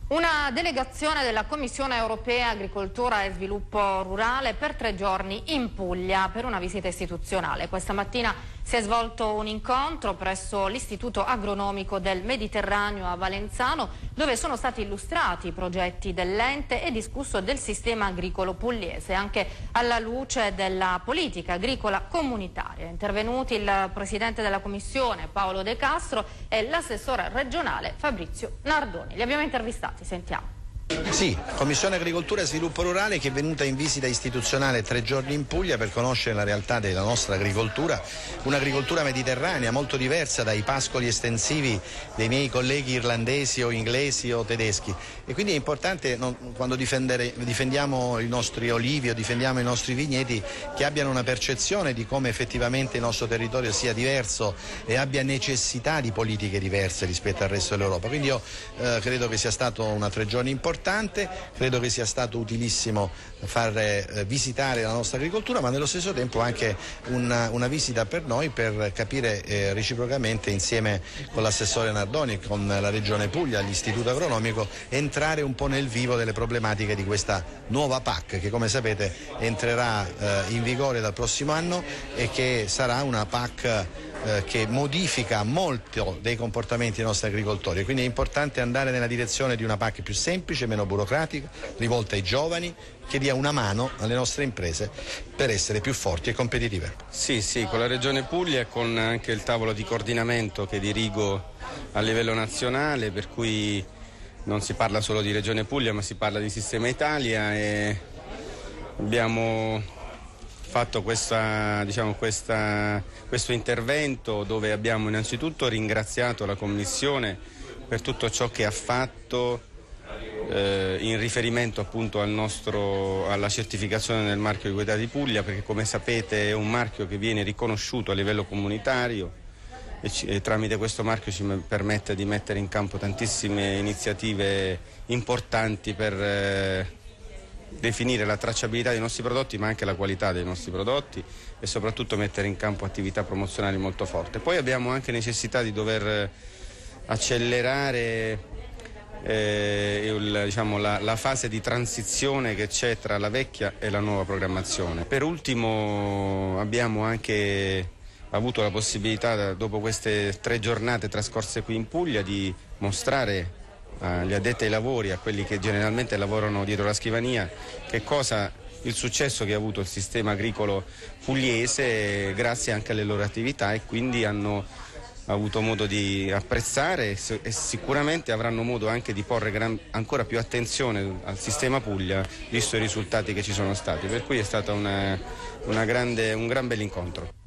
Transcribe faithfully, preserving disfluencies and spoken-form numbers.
Una delegazione della Commissione Europea Agricoltura e Sviluppo Rurale per tre giorni in Puglia per una visita istituzionale. Questa mattina si è svolto un incontro presso l'Istituto Agronomico del Mediterraneo a Valenzano, dove sono stati illustrati i progetti dell'ente e discusso del sistema agricolo pugliese, anche alla luce della politica agricola comunitaria. Intervenuti il Presidente della Commissione Paolo De Castro e l'assessore regionale Fabrizio Nardoni. Li abbiamo intervistati. Sentiamo. Sì, Commissione Agricoltura e Sviluppo Rurale che è venuta in visita istituzionale tre giorni in Puglia per conoscere la realtà della nostra agricoltura, un'agricoltura mediterranea molto diversa dai pascoli estensivi dei miei colleghi irlandesi o inglesi o tedeschi, e quindi è importante non, quando difendiamo i nostri olivi o difendiamo i nostri vigneti che abbiano una percezione di come effettivamente il nostro territorio sia diverso e abbia necessità di politiche diverse rispetto al resto dell'Europa. Quindi io eh, credo che sia stato una tre giorni importante. Credo che sia stato utilissimo far eh, visitare la nostra agricoltura, ma nello stesso tempo anche una, una visita per noi per capire eh, reciprocamente insieme con l'assessore Nardoni, con la Regione Puglia, l'Istituto Agronomico, entrare un po' nel vivo delle problematiche di questa nuova P A C che, come sapete, entrerà eh, in vigore dal prossimo anno e che sarà una P A C eh, che modifica molto dei comportamenti dei nostri agricoltori. Quindi è importante andare nella direzione di una P A C più semplice, meno burocratica, rivolta ai giovani, che dia una mano alle nostre imprese per essere più forti e competitive. Sì, sì, con la Regione Puglia e con anche il tavolo di coordinamento che dirigo a livello nazionale, per cui non si parla solo di Regione Puglia ma si parla di Sistema Italia, e abbiamo fatto questa, diciamo, questa, questo intervento dove abbiamo innanzitutto ringraziato la Commissione per tutto ciò che ha fatto eh, in riferimento appunto al nostro, alla certificazione del marchio di qualità di Puglia, perché come sapete è un marchio che viene riconosciuto a livello comunitario e, ci, e tramite questo marchio ci permette di mettere in campo tantissime iniziative importanti per eh, definire la tracciabilità dei nostri prodotti, ma anche la qualità dei nostri prodotti, e soprattutto mettere in campo attività promozionali molto forti. Poi abbiamo anche necessità di dover accelerare eh, il, diciamo, la, la fase di transizione che c'è tra la vecchia e la nuova programmazione. Per ultimo abbiamo anche avuto la possibilità, dopo queste tre giornate trascorse qui in Puglia, di mostrare agli addetti ai lavori, a quelli che generalmente lavorano dietro la scrivania, che cosa il successo che ha avuto il sistema agricolo pugliese grazie anche alle loro attività, e quindi hanno avuto modo di apprezzare e sicuramente avranno modo anche di porre gran, ancora più attenzione al sistema Puglia, visto i risultati che ci sono stati, per cui è stato una, una grande, un gran bell'incontro.